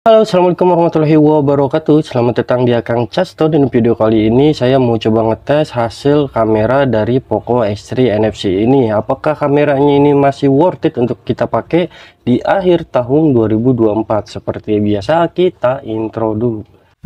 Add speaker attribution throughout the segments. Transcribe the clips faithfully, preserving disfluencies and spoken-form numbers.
Speaker 1: Halo, assalamualaikum warahmatullahi wabarakatuh. Selamat datang di Akang Casto. Dan video kali ini saya mau coba ngetes hasil kamera dari Poco X tiga N F C ini. Apakah kameranya ini masih worth it untuk kita pakai di akhir tahun dua ribu dua puluh empat? Seperti biasa, kita intro dulu.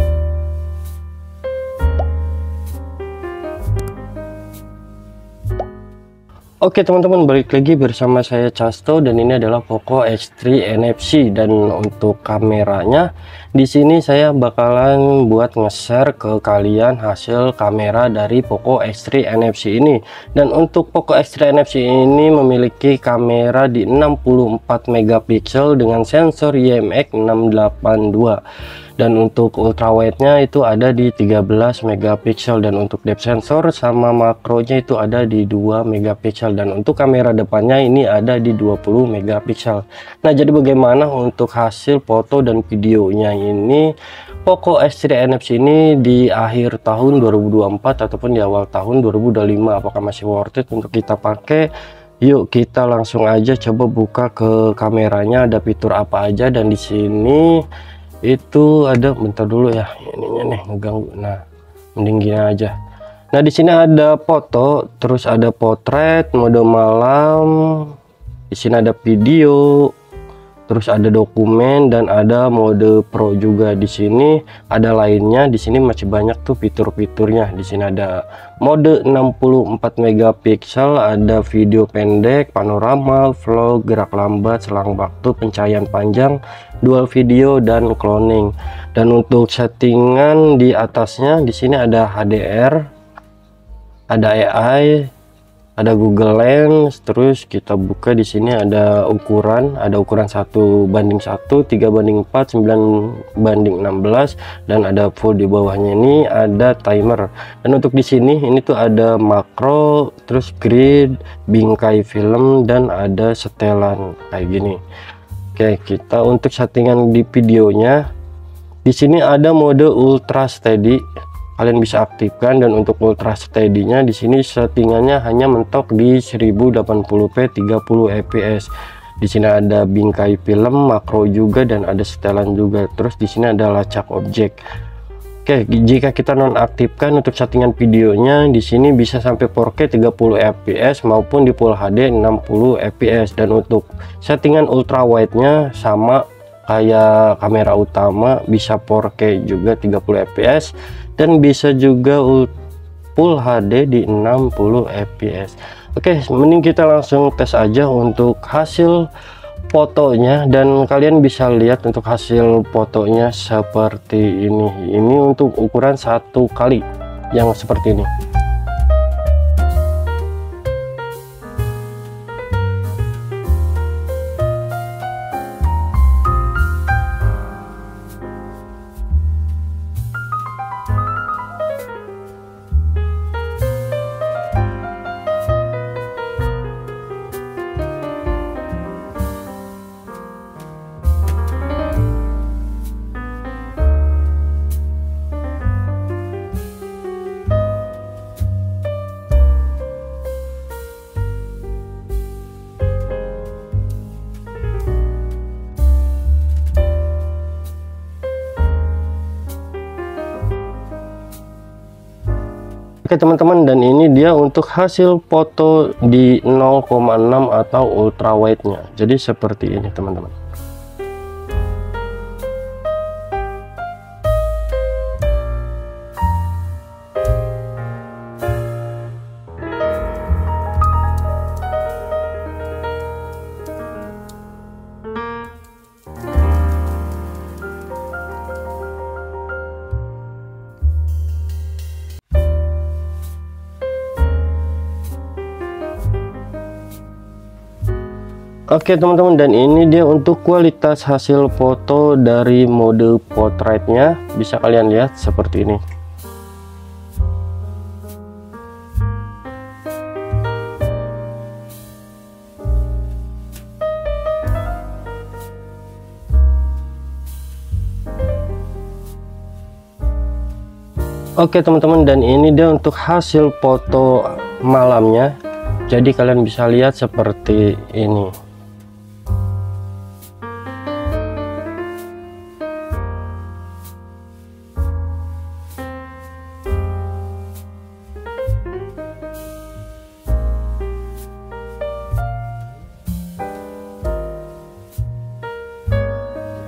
Speaker 1: Oke teman-teman, balik lagi bersama saya Casto dan ini adalah Poco X tiga N F C. Dan untuk kameranya di sini saya bakalan buat nge-share ke kalian hasil kamera dari Poco X tiga N F C ini. Dan untuk Poco X tiga N F C ini memiliki kamera di enam puluh empat megapiksel dengan sensor I M X enam delapan dua. Dan untuk ultrawide-nya itu ada di tiga belas megapiksel, dan untuk depth sensor sama makronya itu ada di dua megapiksel, dan untuk kamera depannya ini ada di dua puluh megapiksel. Nah, jadi bagaimana untuk hasil foto dan videonya ini Poco X tiga N F C ini di akhir tahun dua ribu dua puluh empat ataupun di awal tahun dua ribu dua puluh lima, apakah masih worth it untuk kita pakai? Yuk kita langsung aja coba buka ke kameranya, ada fitur apa aja. Dan di sini itu ada, bentar dulu ya, ininya nih ngeganggu. Nah, mending gini aja. Nah, di sini ada foto, terus ada potret, mode malam, di sini ada video, terus ada dokumen, dan ada mode pro juga. Di sini ada lainnya. Di sini masih banyak tuh fitur-fiturnya. Di sini ada mode enam puluh empat megapiksel, ada video pendek, panorama, vlog, gerak lambat, selang waktu, pencahayaan panjang, dual video, dan cloning. Dan untuk settingan di atasnya di sini ada H D R, ada A I, ada Google Lens. Terus kita buka, di sini ada ukuran, ada ukuran satu banding satu, tiga banding empat, sembilan banding enam belas, dan ada full. Di bawahnya ini ada timer. Dan untuk di sini ini tuh ada makro, terus grid, bingkai film, dan ada setelan kayak gini. Oke, kita untuk settingan di videonya di sini ada mode ultra steady, kalian bisa aktifkan. Dan untuk ultra steady-nya di sini settingannya hanya mentok di seribu delapan puluh p tiga puluh f p s. Di sini ada bingkai film, makro juga, dan ada setelan juga. Terus di sini ada lacak objek. Oke, jika kita nonaktifkan untuk settingan videonya di sini bisa sampai empat K tiga puluh f p s maupun di Full H D enam puluh f p s. Dan untuk settingan ultra wide-nya sama kayak kamera utama, bisa empat K juga tiga puluh f p s, dan bisa juga Full H D di enam puluh f p s. Oke, mending kita langsung tes aja untuk hasil fotonya. Dan kalian bisa lihat untuk hasil fotonya seperti ini. Ini untuk ukuran satu kali yang seperti ini. Oke teman-teman, dan ini dia untuk hasil foto di nol koma enam atau ultra wide nya. Jadi seperti ini teman-teman. Oke teman-teman, dan ini dia untuk kualitas hasil foto dari mode potretnya. Bisa kalian lihat seperti ini. Oke teman-teman, dan ini dia untuk hasil foto malamnya. Jadi kalian bisa lihat seperti ini.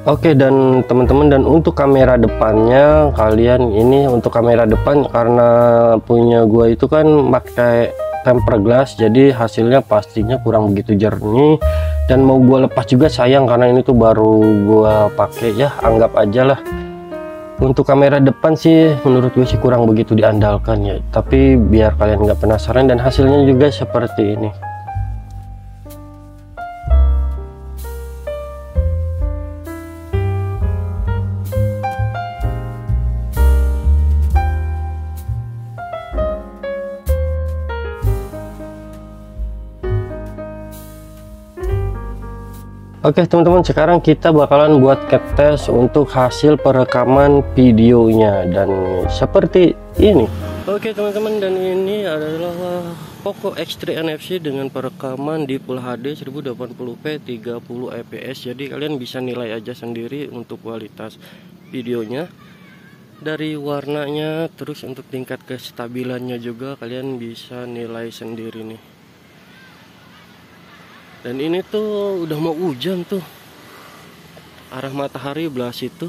Speaker 1: Oke, dan teman-teman, dan untuk kamera depannya kalian ini, untuk kamera depan karena punya gua itu kan pakai tempered glass, jadi hasilnya pastinya kurang begitu jernih, dan mau gua lepas juga sayang karena ini tuh baru gua pakai ya, anggap aja lah. Untuk kamera depan sih menurut gue sih kurang begitu diandalkan ya, tapi biar kalian nggak penasaran dan hasilnya juga seperti ini. Oke teman-teman, sekarang kita bakalan buat tes untuk hasil perekaman videonya, dan seperti ini. Oke teman-teman, dan ini adalah Poco X tiga N F C dengan perekaman di Full H D seribu delapan puluh p tiga puluh F P S. Jadi kalian bisa nilai aja sendiri untuk kualitas videonya, dari warnanya, terus untuk tingkat kestabilannya juga kalian bisa nilai sendiri nih. Dan ini tuh udah mau hujan tuh, arah matahari belah situ.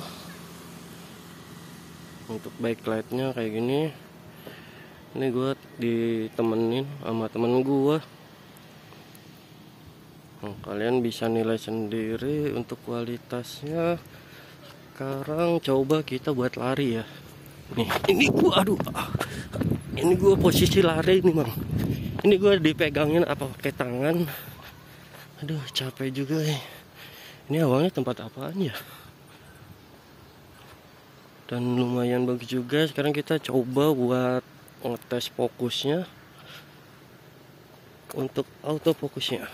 Speaker 1: Untuk backlightnya kayak gini. Ini gue ditemenin sama temen gue. Nah, kalian bisa nilai sendiri untuk kualitasnya. Sekarang coba kita buat lari ya. Nih, ini gue, aduh, ini gue posisi lari nih bang. Ini gue dipegangin apa pakai tangan. Aduh, capek juga ya. Ini awalnya tempat apaan ya? Dan lumayan bagus juga. Sekarang kita coba buat ngetes fokusnya untuk autofokusnya.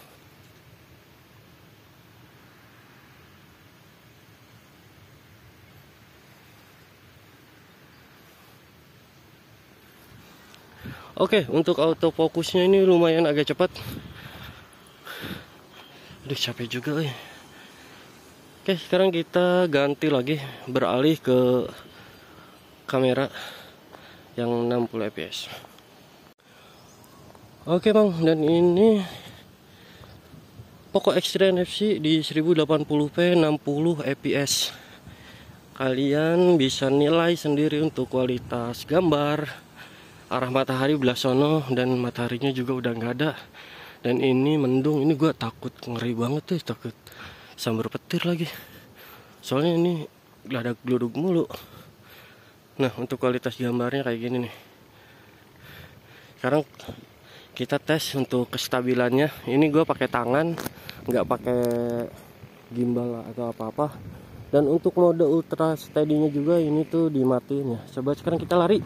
Speaker 1: Oke, untuk autofokusnya ini lumayan agak cepat. Aduh, capek juga ya. Oke, sekarang kita ganti lagi, beralih ke kamera yang enam puluh F P S. Oke bang, dan ini Poco X tiga N F C di seribu delapan puluh p enam puluh F P S. Kalian bisa nilai sendiri untuk kualitas gambar, arah matahari belah sono, dan mataharinya juga udah nggak ada. Dan ini mendung, ini gue takut, ngeri banget tuh, takut sambar petir lagi. Soalnya ini geladak geluduk mulu. Nah, untuk kualitas gambarnya kayak gini nih. Sekarang kita tes untuk kestabilannya. Ini gue pakai tangan, nggak pakai gimbal atau apa-apa. Dan untuk mode ultra steady-nya juga ini tuh dimatiin ya. Coba sekarang kita lari.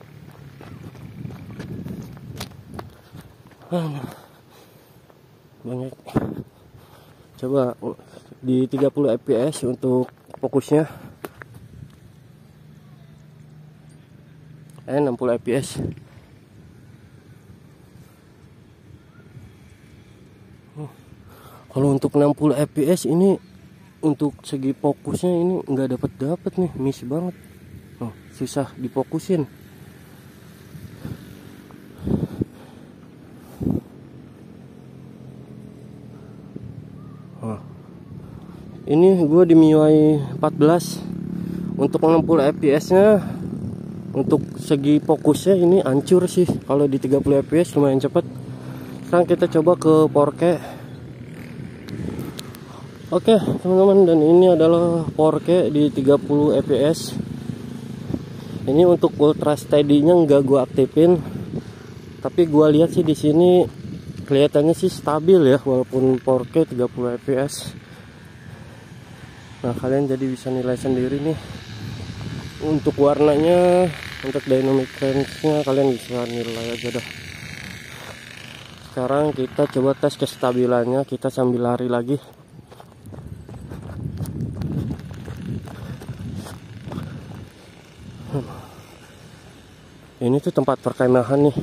Speaker 1: Banyak. Coba di tiga puluh F P S untuk fokusnya. Eh enam puluh F P S. Oh. Kalau untuk enam puluh F P S ini untuk segi fokusnya ini nggak dapat dapat nih, miss banget. Oh, susah difokusin. Ini gue di M I U I empat belas. Untuk enam puluh F P S nya, untuk segi fokusnya ini hancur sih. Kalau di tiga puluh F P S lumayan cepat. Sekarang kita coba ke four K. Oke teman-teman, dan ini adalah four K di tiga puluh F P S. Ini untuk ultra steady nya nggak gue aktifin, tapi gue lihat sih di sini kelihatannya sih stabil ya, walaupun four K tiga puluh F P S. Nah, kalian jadi bisa nilai sendiri nih. Untuk warnanya, untuk dynamic range-nya kalian bisa nilai aja dah. Sekarang kita coba tes kestabilannya, kita sambil lari lagi. Ini tuh tempat perkemahan nih.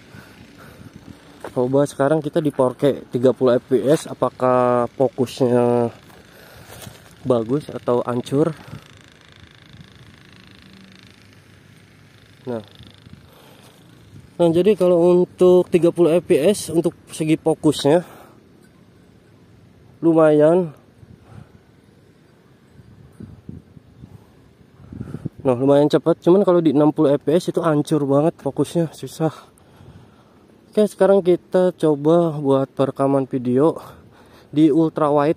Speaker 1: Coba sekarang kita di four K tiga puluh F P S, apakah fokusnya bagus atau hancur. Nah, nah jadi kalau untuk tiga puluh F P S untuk segi fokusnya lumayan. Nah, lumayan cepat, cuman kalau di enam puluh F P S itu hancur banget fokusnya, susah. Oke, sekarang kita coba buat perekaman video di ultra wide.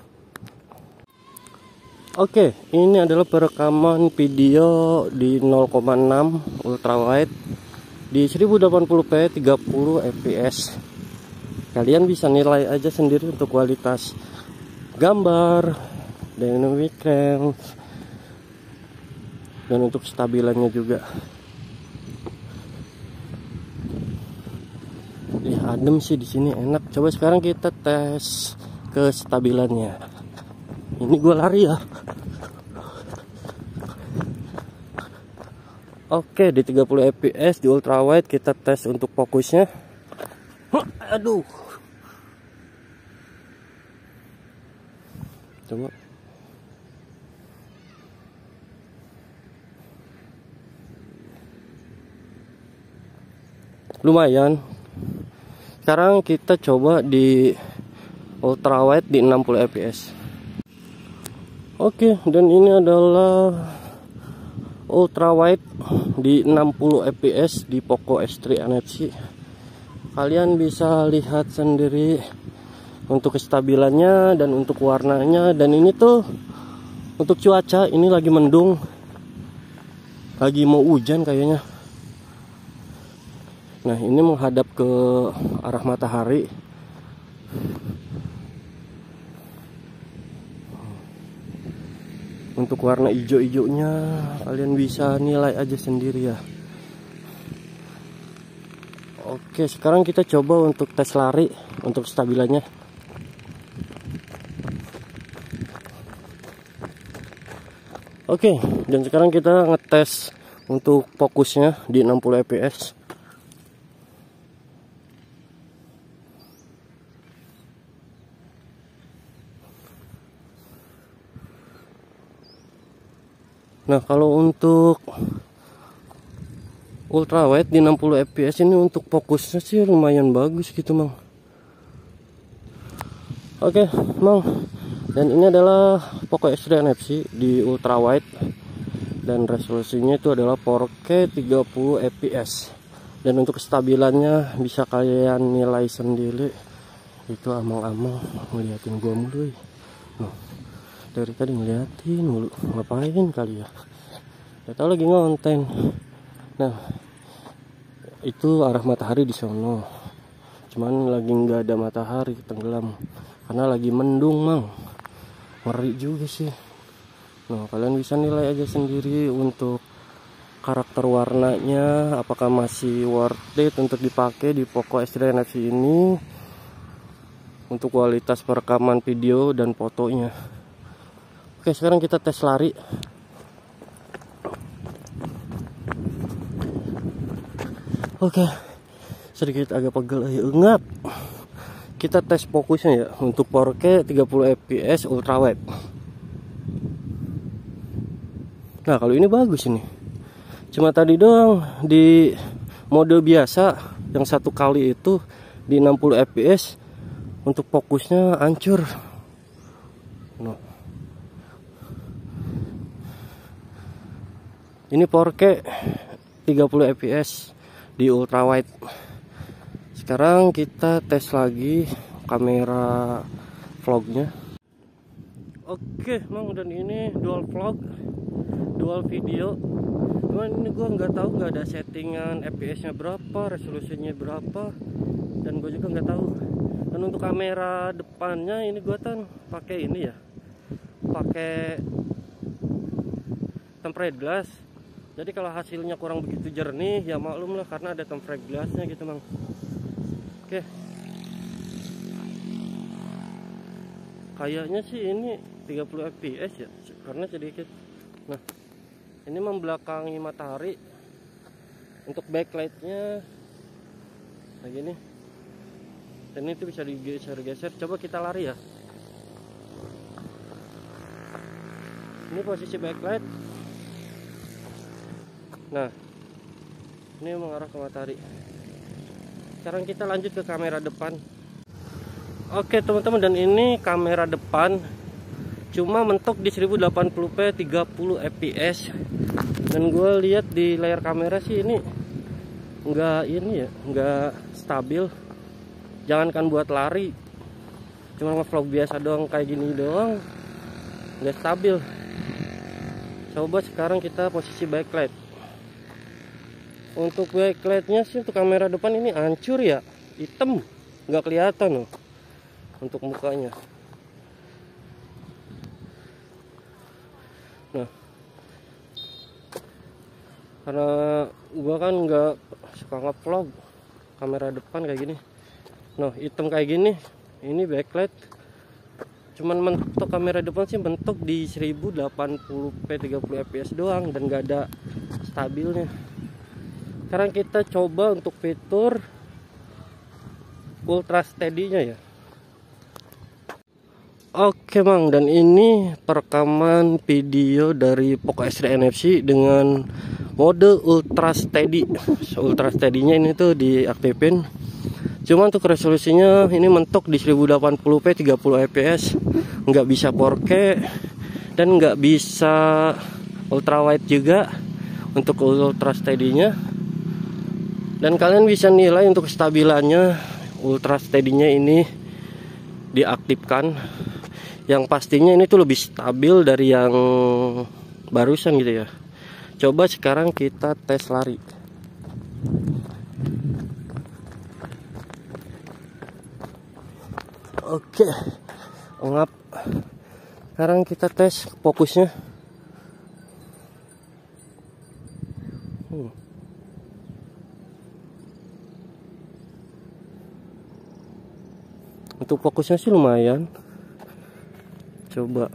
Speaker 1: Oke, ini adalah perekaman video di nol koma enam ultra wide di seribu delapan puluh p tiga puluh F P S. Kalian bisa nilai aja sendiri untuk kualitas gambar, dynamic range, dan untuk stabilannya juga. Ya, adem sih di sini, enak. Coba sekarang kita tes kestabilannya. Ini gue lari ya. Oke, di tiga puluh F P S di ultra wide kita tes untuk fokusnya. Aduh. Coba. Lumayan. Sekarang kita coba di ultra wide di enam puluh F P S. Oke, dan ini adalah ultra wide di enam puluh F P S di Poco X tiga N F C. Kalian bisa lihat sendiri untuk kestabilannya dan untuk warnanya. Dan ini tuh untuk cuaca, ini lagi mendung, lagi mau hujan kayaknya. Nah, ini menghadap ke arah matahari. Untuk warna hijau-hijaunya kalian bisa nilai aja sendiri ya. Oke, sekarang kita coba untuk tes lari untuk stabilannya. Oke, dan sekarang kita ngetes untuk fokusnya di enam puluh F P S. Nah, kalau untuk ultra wide di enam puluh F P S ini untuk fokusnya sih lumayan bagus gitu, Mang. Oke, Mang. Dan ini adalah Poco X tiga N F C di ultra wide dan resolusinya itu adalah empat K tiga puluh F P S. Dan untuk kestabilannya bisa kalian nilai sendiri. Itu amang-amang ngeliatin gua mulu. Nah, dari tadi ngeliatin mulu, ngapain kali ya? Gak tau, lagi ngonten. Nah, itu arah matahari di sono. Cuman lagi nggak ada matahari, tenggelam karena lagi mendung, Mang. Ngeri juga sih. Nah, kalian bisa nilai aja sendiri untuk karakter warnanya, apakah masih worth it untuk dipakai di Poco X tiga N F C ini untuk kualitas perekaman video dan fotonya. Oke, sekarang kita tes lari. Oke, sedikit agak pegel ya, ngap. Kita tes fokusnya ya untuk empat K tiga puluh F P S ultra wide. Nah, kalau ini bagus ini. Cuma tadi doang di mode biasa yang satu kali itu di enam puluh F P S untuk fokusnya hancur. Nah. Ini empat K tiga puluh F P S di ultra wide. Sekarang kita tes lagi kamera vlognya. Oke, Mang, dan ini dual vlog, dual video. Cuman ini gua nggak tahu, nggak ada settingan F P S-nya berapa, resolusinya berapa, dan gue juga nggak tahu. Dan untuk kamera depannya ini gua kan pakai ini ya, pakai tempered glass. Jadi kalau hasilnya kurang begitu jernih ya maklum lah, karena ada tempered glassnya gitu, Mang. Oke, kayaknya sih ini tiga puluh F P S ya, karena sedikit. Nah, ini membelakangi matahari. Untuk backlightnya kayak gini, dan itu bisa digeser-geser. Coba kita lari ya. Ini posisi backlight. Nah, ini mengarah ke matahari. Sekarang kita lanjut ke kamera depan. Oke, teman-teman, dan ini kamera depan cuma mentok di seribu delapan puluh p tiga puluh F P S Dan gue lihat di layar kamera sih ini nggak ini ya, nggak stabil. Jangankan buat lari, cuma ngevlog biasa doang kayak gini doang nggak stabil. Coba sekarang kita posisi backlight. Untuk backlightnya sih untuk kamera depan ini hancur ya, hitam, nggak kelihatan loh untuk mukanya. Nah, karena gua kan nggak suka ngevlog kamera depan kayak gini. Nah, hitam kayak gini, ini backlight. Cuman mentok kamera depan sih mentok di seribu delapan puluh p tiga puluh f p s doang dan gak ada stabilnya. Sekarang kita coba untuk fitur ultra steady-nya ya. Oke Bang, dan ini perekaman video dari Poco X tiga N F C dengan mode ultra steady. Ultra steady-nya ini tuh diaktifin. Cuma untuk resolusinya ini mentok di seribu delapan puluh p tiga puluh f p s, nggak bisa four K dan nggak bisa ultra wide juga untuk ultra steady-nya. Dan kalian bisa nilai untuk kestabilannya ultra steady-nya ini diaktifkan. Yang pastinya ini tuh lebih stabil dari yang barusan gitu ya. Coba sekarang kita tes lari. Oke, ngap. Sekarang kita tes fokusnya. Hmm. Untuk fokusnya sih lumayan. Coba.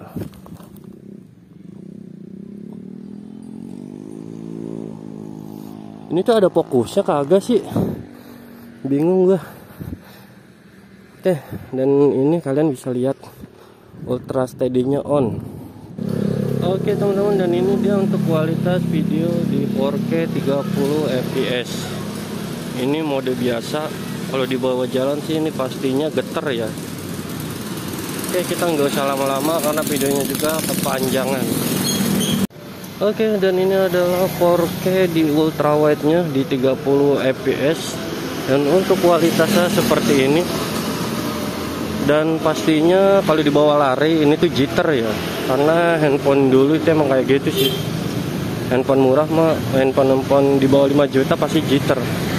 Speaker 1: Ini tuh ada fokusnya kagak sih? Bingung gua. Oke, dan ini kalian bisa lihat ultra steady-nya on. Oke teman-teman, dan ini dia untuk kualitas video di four K tiga puluh f p s. Ini mode biasa. Kalau dibawa jalan sih ini pastinya geter ya. Oke, kita nggak usah lama-lama karena videonya juga kepanjangan. Oke, dan ini adalah four K di ultra wide-nya di tiga puluh f p s. Dan untuk kualitasnya seperti ini. Dan pastinya kalau dibawa lari ini tuh jitter ya, karena handphone dulu itu emang kayak gitu sih. Handphone murah mah, handphone handphone di bawah lima juta pasti jitter.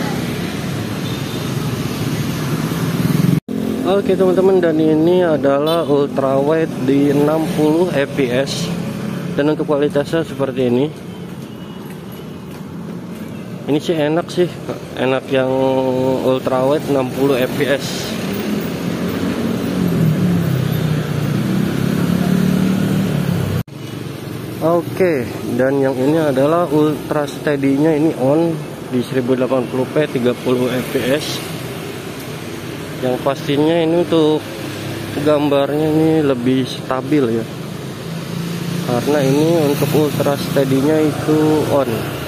Speaker 1: Oke teman-teman, dan ini adalah ultra wide di enam puluh f p s. Dan untuk kualitasnya seperti ini. Ini sih enak sih, enak yang ultra wide enam puluh f p s. Oke, dan yang ini adalah ultra steady-nya ini on di seribu delapan puluh p tiga puluh f p s. Yang pastinya ini untuk gambarnya ini lebih stabil ya. Karena ini untuk ultra steady-nya itu on.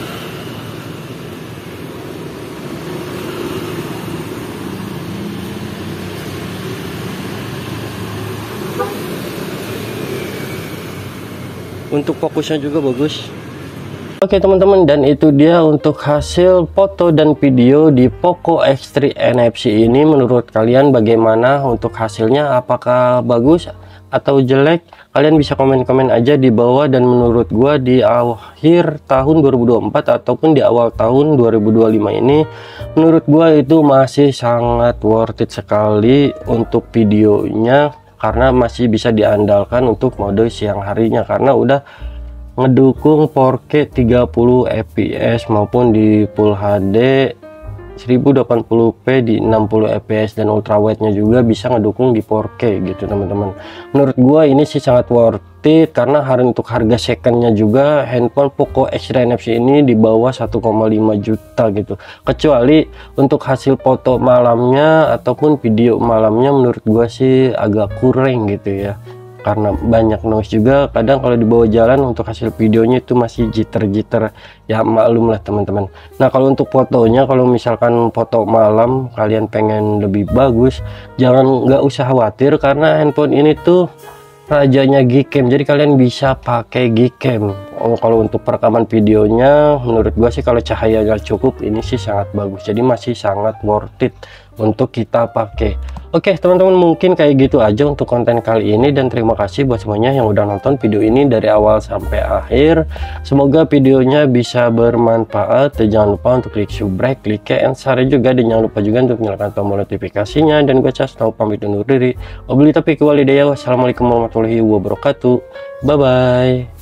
Speaker 1: Untuk fokusnya juga bagus. Oke teman-teman, dan itu dia untuk hasil foto dan video di Poco X tiga N F C ini. Menurut kalian bagaimana untuk hasilnya? Apakah bagus atau jelek? Kalian bisa komen-komen aja di bawah. Dan menurut gua di akhir tahun dua ribu dua puluh empat ataupun di awal tahun dua ribu dua puluh lima ini, menurut gua itu masih sangat worth it sekali untuk videonya, karena masih bisa diandalkan untuk mode siang harinya, karena udah ngedukung four K tiga puluh f p s maupun di Full H D seribu delapan puluh p di enam puluh f p s, dan ultra wide nya juga bisa ngedukung di four K gitu teman-teman. Menurut gua ini sih sangat worth it, karena hari untuk harga secondnya juga handphone Poco X tiga N F C ini di bawah satu koma lima juta gitu. Kecuali untuk hasil foto malamnya ataupun video malamnya menurut gua sih agak kurang gitu ya, karena banyak noise juga. Kadang kalau dibawa jalan untuk hasil videonya itu masih jitter-jitter ya, maklum lah teman-teman. Nah kalau untuk fotonya, kalau misalkan foto malam kalian pengen lebih bagus, jangan nggak usah khawatir, karena handphone ini tuh rajanya Gcam, jadi kalian bisa pakai Gcam Oh, kalau untuk perekaman videonya menurut gua sih kalau cahayanya cukup ini sih sangat bagus, jadi masih sangat worth it untuk kita pakai. Oke teman-teman, mungkin kayak gitu aja untuk konten kali ini, dan terima kasih buat semuanya yang udah nonton video ini dari awal sampai akhir. Semoga videonya bisa bermanfaat, dan jangan lupa untuk klik subscribe, klik and share juga, dan jangan lupa juga untuk nyalakan tombol notifikasinya. Dan gue Casno pamit undur diri. Wabillahi taufiq wal hidayah. Wassalamualaikum warahmatullahi wabarakatuh. Bye bye.